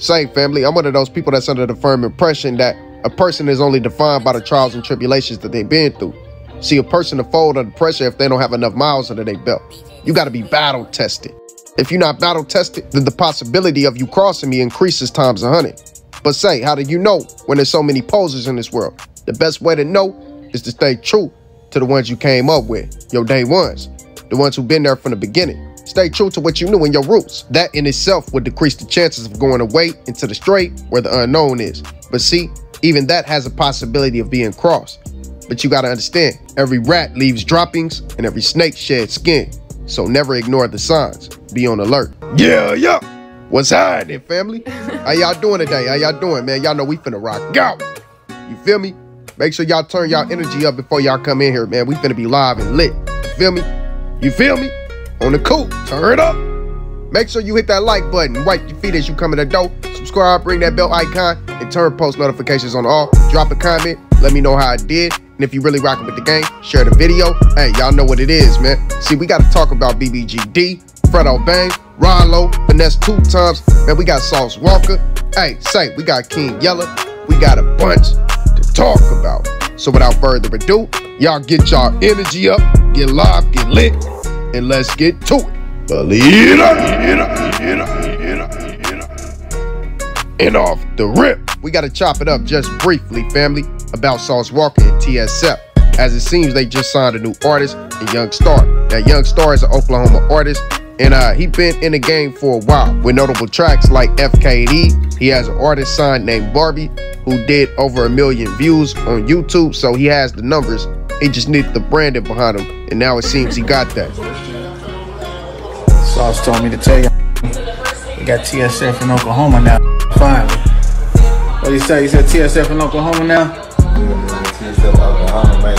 Say, family, I'm one of those people that's under the firm impression that a person is only defined by the trials and tribulations that they've been through. See, a person to fold under pressure if they don't have enough miles under their belt. You got to be battle tested. If you're not battle tested, then the possibility of you crossing me increases times 100. But say, how do you know when there's so many posers in this world? The best way to know is to stay true to the ones you came up with, your day ones, the ones who've been there from the beginning. Stay true to what you knew in your roots. That in itself would decrease the chances of going away into the straight where the unknown is. But see, even that has a possibility of being crossed. But you gotta understand, every rat leaves droppings and every snake sheds skin. So never ignore the signs. Be on alert. Yeah. What's happening, family? How y'all doing today? How y'all doing, man? Y'all know we finna rock out. You feel me? Make sure y'all turn y'all energy up before y'all come in here, man. We finna be live and lit. You feel me? You feel me? On the cool, turn it up. Make sure you hit that like button, wipe your feet as you come in the door, subscribe, ring that bell icon, and turn post notifications on all. Drop a comment, let me know how I did. And if you really rocking with the game, share the video. Hey, y'all know what it is, man. See, we got to talk about BBGD, Fredo Bang, Rollo, Finesse 2 times. Man, we got Sauce Walka. Hey, say, we got King Yella. We got a bunch to talk about. So without further ado, y'all get y'all energy up, get live, get lit, and let's get to it. Believe and off the rip, we got to chop it up just briefly, family, about Sauce Walka and TSF. As it seems, they just signed a new artist, a Young Star. Now, Young Star is an Oklahoma artist, and he been in the game for a while with notable tracks like FKD. He has an artist signed named Barbie who did over 1 million views on YouTube, so he has the numbers. He just needed the branding behind him, and now it seems he got that. Sauce told me to tell you, we got TSF in Oklahoma now. Finally. What did he say? He said TSF in Oklahoma now? TSF Oklahoma, man.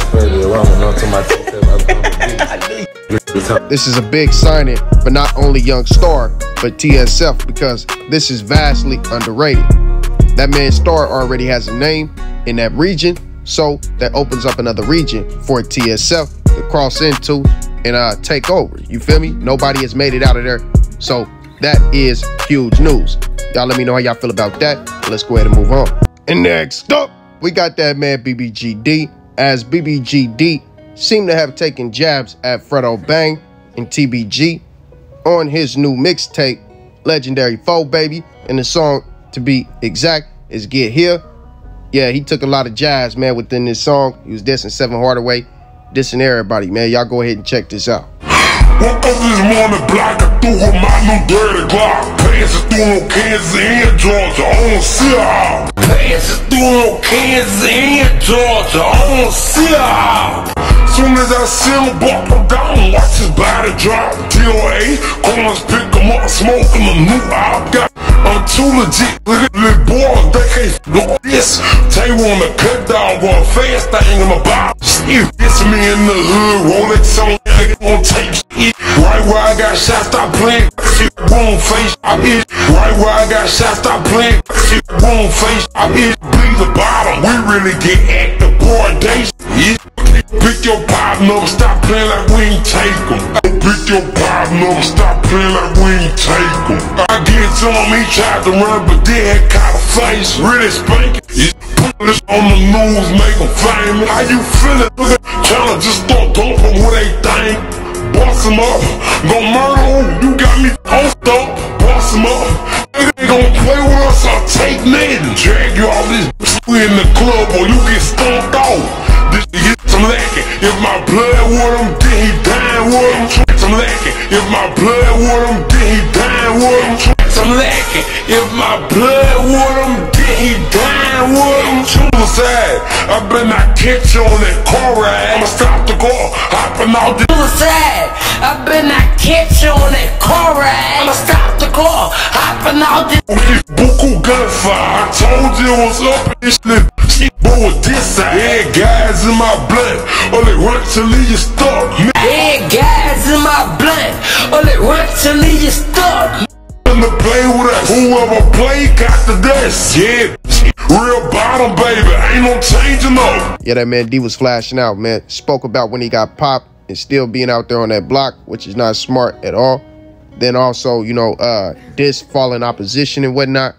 This is a big signing for not only Young Star, but TSF, because this is vastly underrated. That man Star already has a name in that region, so that opens up another region for TSF to cross into and take over. You feel me? Nobody has made it out of there, so that is huge news. Y'all let me know how y'all feel about that. Let's go ahead and move on. And next up, we got that man BBGD, as BBGD seemed to have taken jabs at Fredo Bang and TBG on his new mixtape, Legendary 4 Baby, and the song, to be exact, is Get Here. Yeah, he took a lot of jabs, man, within this song. He was dissing Seven Hardaway, dissing everybody, man. Y'all go ahead and check this out. Woke up this morning black, I threw with my new dirty Glock. Passing through no Kansas and Georgia, I don't see her. Passing through no Kansas and Georgia, I don't see her. Soon as I see him, buck him down, watch his body drop. DOA, corners pick him up, smoking a new out. I'm too legit, look at the boys, they can't go this. They wanna cut down, going fast, thing in my body. It's me in the hood, Rolex on, I gon' take shit. Right where I got shot, stop playing shit, boom face, I hit. Right where I got shot, stop playing shit, boom face, I hit. Bleed the bottom, we really get active, boy, they shit. Pick your partner, stop playing like we ain't take them. Pick your partner, stop playing like we ain't take them. I get to him, he tried to run, but then caught a face, really spanking. Put this on the news, make them famous. How you feeling? Tryna just start dumping what they think. Boss him up, gon' murder who? You got me toast up, boss him up. They gon' play with us, I'll take nothing. Drag you all this in the club or you get stomped off. This get some lacking. If my blood with him, then he dying with him. Some lacking. If my blood with him, then he dying with him. Some lacking. If my blood with him, then he dying with him. Suicide. I better not catch you on that car ride. I'ma stop the car, hopping out the suicide. I better not catch you on that car ride. I'ma stop the car, hopping out the Buku gunfire. I told you it was up in this shit. Boy, this side. Yeah, guys in my blood. Or they run till you stuck. Yeah, guys in my blood. Or they run till you stuck. To play with us. Whoever play got the dust. Yeah, real bottom, baby. Ain't no changing up. Yeah, that man D was flashing out, man. Spoke about when he got popped and still being out there on that block, which is not smart at all. Then also, you know, diss falling opposition and whatnot.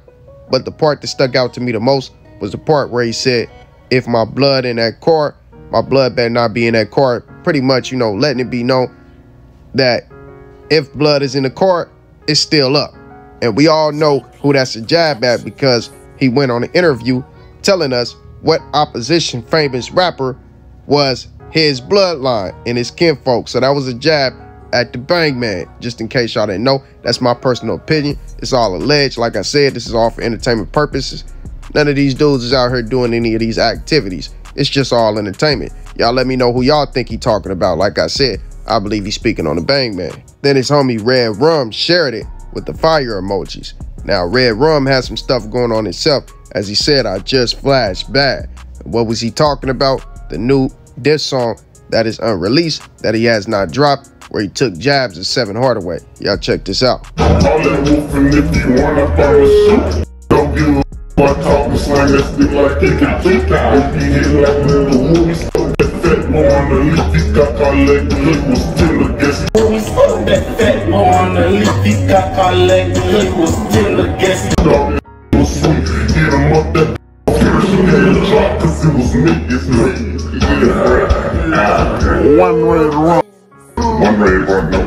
But the part that stuck out to me the most was the part where he said, if my blood in that car, my blood better not be in that car. Pretty much, you know, letting it be known that if blood is in the car, it's still up. And we all know who that's a jab at, because he went on an interview telling us what opposition famous rapper was his bloodline and his kinfolk. So that was a jab at the Bang Man. Just in case y'all didn't know, that's my personal opinion. It's all alleged. Like I said, this is all for entertainment purposes. None of these dudes is out here doing any of these activities. It's just all entertainment. Y'all let me know who y'all think he talking about. Like I said, I believe he's speaking on the Bang Man. Then his homie Red Rum shared it with the fire emojis. Now, Red Rum has some stuff going on himself. As he said, I just flashed bad. What was he talking about? The new diss song that is unreleased, that he has not dropped, where he took jabs at Seven Hardaway. Y'all check this out. Don't give a talking slang that stick like kick it. If you hit like little movies, that fat more on the leafy caca leg, the lick was still a guess. That fat more on the leafy caca leg, the lick was still a guess. Dog was sweet, hit him up that first head drop, cause it was me, it's me. One red run. One red run, no.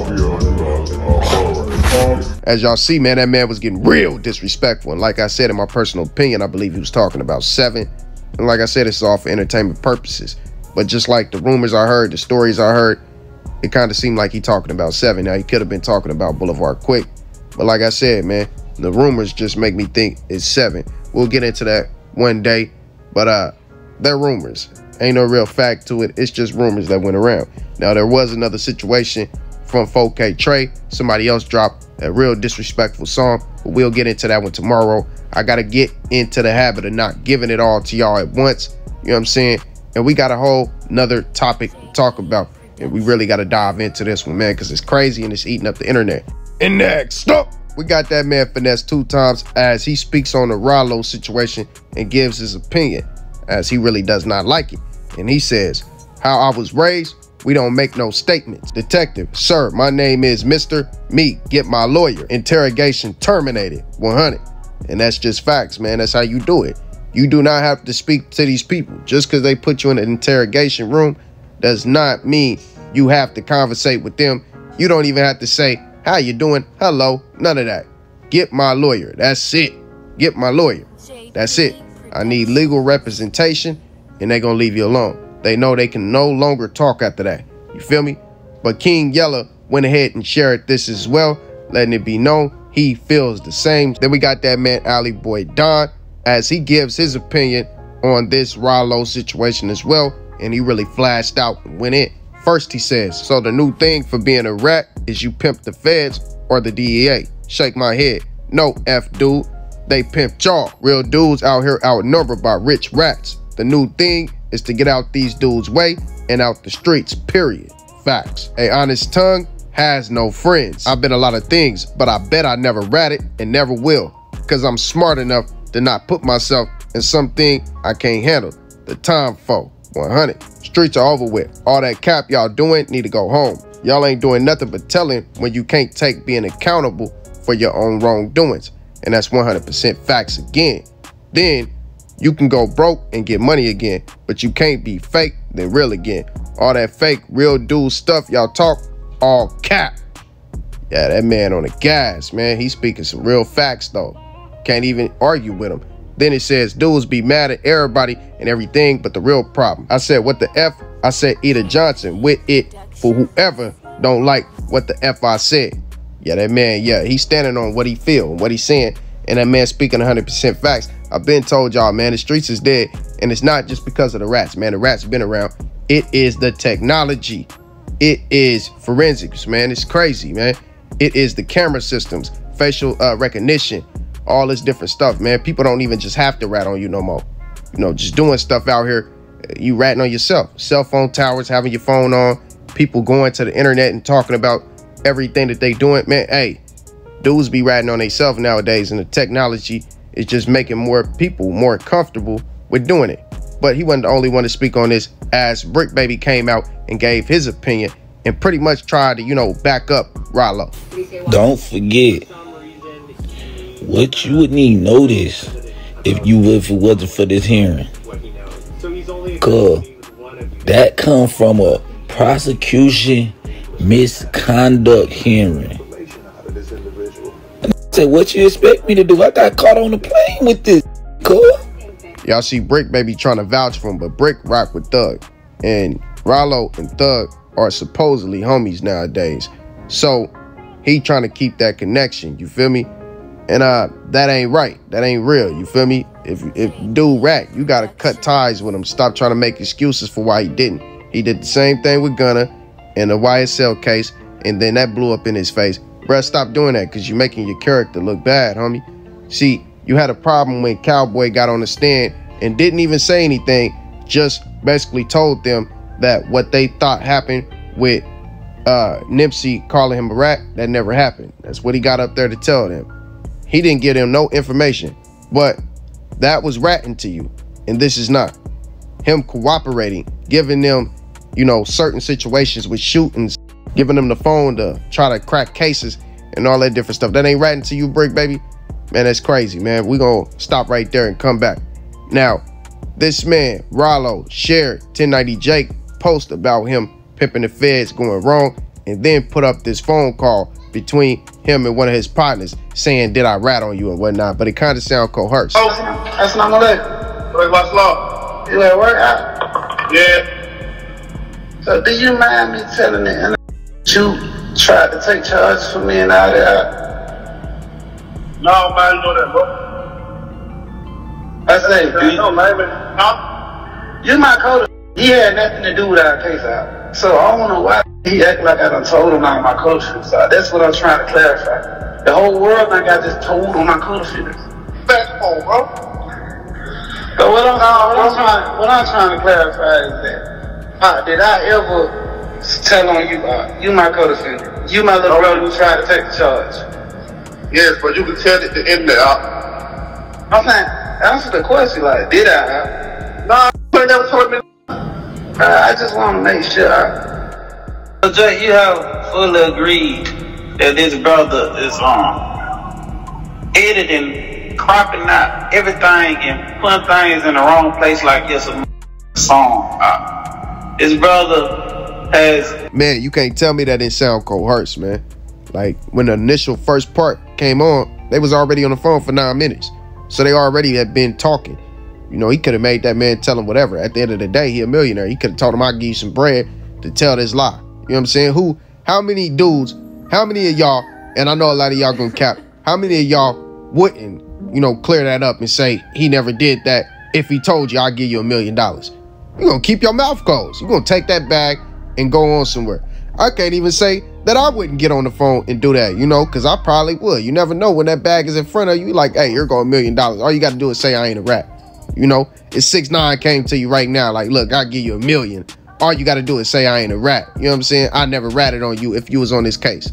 As y'all see, man, that man was getting real disrespectful. And like I said, in my personal opinion, I believe he was talking about Seven. And like I said, it's all for entertainment purposes. But just like the rumors I heard, the stories I heard, it kind of seemed like he talking about Seven. Now, he could have been talking about Boulevard Quick. But like I said, man, the rumors just make me think it's Seven. We'll get into that one day. But they're rumors. Ain't no real fact to it. It's just rumors that went around. Now, there was another situation from 4K Trey. Somebody else dropped a real disrespectful song, but we'll get into that one tomorrow. I gotta get into the habit of not giving it all to y'all at once. You know what I'm saying? And we got a whole nother topic to talk about, and we really gotta dive into this one, man, because it's crazy and it's eating up the internet. And next up, we got that man Finesse 2 Times as he speaks on the Rollo situation and gives his opinion, as he really does not like it. And he says, how I was raised, we don't make no statements. Detective, sir, my name is Mr. Me, get my lawyer. Interrogation terminated, 100. And that's just facts, man. That's how you do it. You do not have to speak to these people. Just because they put you in an interrogation room does not mean you have to conversate with them. You don't even have to say, how you doing? Hello, none of that. Get my lawyer, that's it. Get my lawyer, that's it. I need legal representation, and they're gonna leave you alone. They know they can no longer talk after that. You feel me? But King Yella went ahead and shared this as well, letting it be known he feels the same. Then we got that man Alley Boy Don, as he gives his opinion on this Rollo situation as well, and he really flashed out and went in. First he says, so the new thing for being a rat is you pimp the feds or the DEA. Shake my head. No, F dude. They pimp y'all. Real dudes out here outnumbered by rich rats. The new thing is to get out these dudes' way and out the streets, period. Facts. A honest tongue has no friends. I've been a lot of things, but I bet I never ratted and never will, because I'm smart enough to not put myself in something I can't handle. The time for 100. Streets are over with. All that cap y'all doing need to go home. Y'all ain't doing nothing but telling when you can't take being accountable for your own wrongdoings. And that's 100% facts again. Then you can go broke and get money again, but you can't be fake then real again. All that fake real dude stuff y'all talk, all cap. Yeah, that man on the gas, man. He's speaking some real facts though. Can't even argue with him. Then it says dudes be mad at everybody and everything but the real problem. I said, what the F? I said Eda Johnson with it for whoever don't like what the F I said. Yeah, that man, yeah, he's standing on what he feel and what he's saying. And that man speaking 100% facts. I've been told y'all, man, the streets is dead. And it's not just because of the rats, man. The rats have been around. It is the technology. It is forensics, man. It's crazy, man. It is the camera systems, facial recognition, all this different stuff, man. People don't even just have to rat on you no more. You know, just doing stuff out here, you ratting on yourself. Cell phone towers, having your phone on, people going to the internet and talking about everything that they doing, man. Hey, dudes be ratting on themselves nowadays, and the technology is just making more people more comfortable with doing it. But he wasn't the only one to speak on this, as Brick Baby came out and gave his opinion and pretty much tried to, you know, back up Rollo. Don't forget, What you wouldn't even know this if it wasn't for this hearing. Cause that come from a prosecution misconduct hearing. And I said, what you expect me to do? I got caught on the plane with this, cuz. Y'all see Brick maybe trying to vouch for him, but Brick rock with Thug. And Rollo and Thug are supposedly homies nowadays. So he trying to keep that connection, you feel me? And that ain't right. That ain't real, you feel me? If dude rat, you gotta cut ties with him. Stop trying to make excuses for why he didn't. He did the same thing with Gunna in the YSL case, and then that blew up in his face. Bruh, stop doing that, because you're making your character look bad, homie. See, you had a problem when Cowboy got on the stand and didn't even say anything, just basically told them that what they thought happened with Nipsey calling him a rat, that never happened. That's what he got up there to tell them. He didn't give them no information, but that was ratting to you, and this is not. Him cooperating, giving them, you know, certain situations with shootings, giving them the phone to try to crack cases and all that different stuff. That ain't ratting to you, Brick, baby? Man, that's crazy, man. We gonna stop right there and come back. Now, this man, Rollo, shared 1090 Jake post about him pimping the feds going wrong, and then put up this phone call between him and one of his partners saying, did I rat on you and whatnot, but it kind of sound coerced. Oh, assalamu alaikum. What's law? You at work out? Yeah. So do you mind me telling it? You tried to take charge for me and all that? No, man, you know that, bro. I say, do you know, man? You my code. He had nothing to do with our case out. So I don't know why he act like I done told him all my culture. So that's what I'm trying to clarify. The whole world I got just told on my culture. Backbone, bro. So what I'm trying to clarify is that did I ever tell on you, you my co-defendant, you my little brother who tried to take the charge? Yes, but you can tell it the end there. I'm saying, answer the question, like, did I? No, you never told me. I just want to make sure. So Jay, you have fully agreed that this brother is editing, cropping out everything and putting things in the wrong place like it's a song. His brother has... Man, you can't tell me that didn't sound coerced, man. Like, when the initial first part came on, they was already on the phone for 9 minutes. So they already had been talking. You know, he could have made that man tell him whatever. At the end of the day, he a millionaire. He could have told him, I'll give you some bread to tell this lie. You know what I'm saying? How many dudes, how many of y'all, and I know a lot of y'all gonna cap, how many of y'all wouldn't, you know, clear that up and say he never did that if he told you, I'll give you $1 million? You're gonna keep your mouth closed. You're gonna take that bag and go on somewhere. I can't even say that I wouldn't get on the phone and do that, you know, because I probably would. You never know when that bag is in front of you. Like, hey, here go $1 million. All you got to do is say I ain't a rat. You know, if 6ix9ine came to you right now, like, look, I'll give you $1 million. All you got to do is say I ain't a rat. You know what I'm saying? I never ratted on you if you was on this case.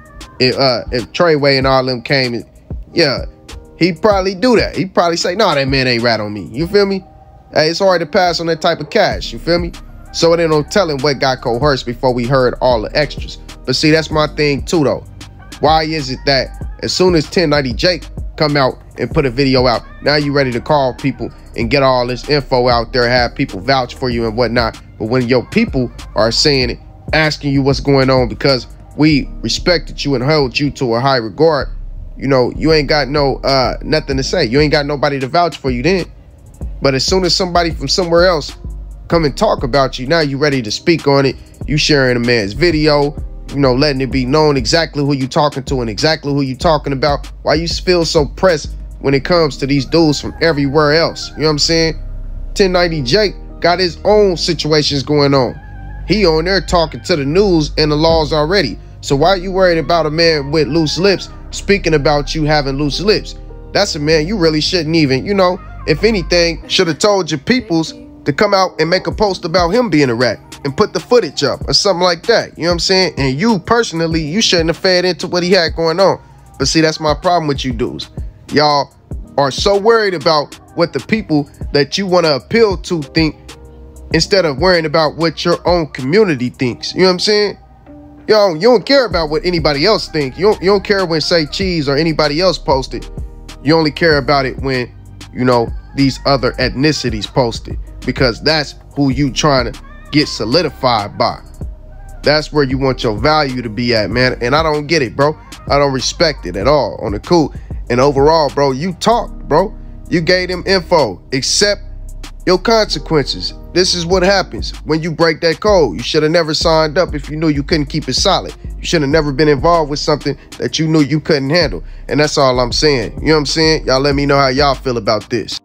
If Treyway and all them came, yeah, he'd probably do that. He'd probably say, no, that man ain't rat on me. You feel me? Hey, it's hard to pass on that type of cash. You feel me? So it ain't no telling what got coerced before we heard all the extras. But see, that's my thing too, though. Why is it that as soon as 1090 Jake come out and put a video out, now you ready to call people and get all this info out there, have people vouch for you and whatnot? But when your people are saying it, asking you what's going on because we respected you and held you to a high regard, you know, you ain't got no nothing to say. You ain't got nobody to vouch for you then. But as soon as somebody from somewhere else come and talk about you, now you ready to speak on it. You sharing a man's video, you know, letting it be known exactly who you talking to and exactly who you talking about. Why you feel so pressed when it comes to these dudes from everywhere else? You know what I'm saying? 1090 Jake got his own situations going on. He on there talking to the news and the laws already. So why are you worried about a man with loose lips speaking about you having loose lips? That's a man you really shouldn't even, you know, if anything, should have told your peoples to come out and make a post about him being a rat and put the footage up or something like that. You know what I'm saying? And you personally, you shouldn't have fed into what he had going on. But see, that's my problem with you dudes. Y'all are so worried about what the people that you want to appeal to think instead of worrying about what your own community thinks. You know what I'm saying? You don't care about what anybody else thinks. You don't care when Say Cheese or anybody else posted. You only care about it when, you know, these other ethnicities post it, because that's who you trying to get solidified by. That's where you want your value to be at, man. And I don't get it, bro. I don't respect it at all on the cool. And overall, bro, you talked, bro. You gave them info. Accept your consequences. This is what happens when you break that code. You should have never signed up if you knew you couldn't keep it solid. You should have never been involved with something that you knew you couldn't handle. And that's all I'm saying. You know what I'm saying? Y'all let me know how y'all feel about this.